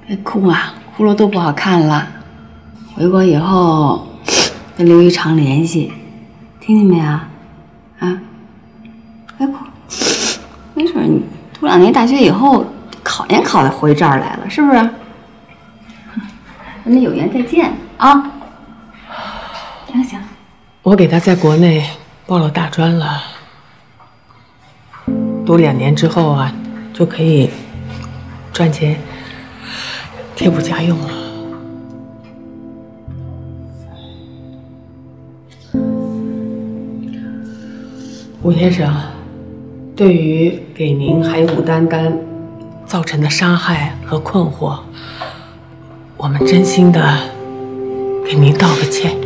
别哭啊，哭了都不好看了。回国以后跟刘一常联系，听见没啊？啊，别哭，没事，你读2年大学以后，考研考得回这儿来了，是不是？咱们有缘再见啊！行， 我给他在国内报了大专了，读2年之后啊，就可以赚钱贴补家用了。吴先生，对于给您还有武丹丹造成的伤害和困惑，我们真心的给您道个歉。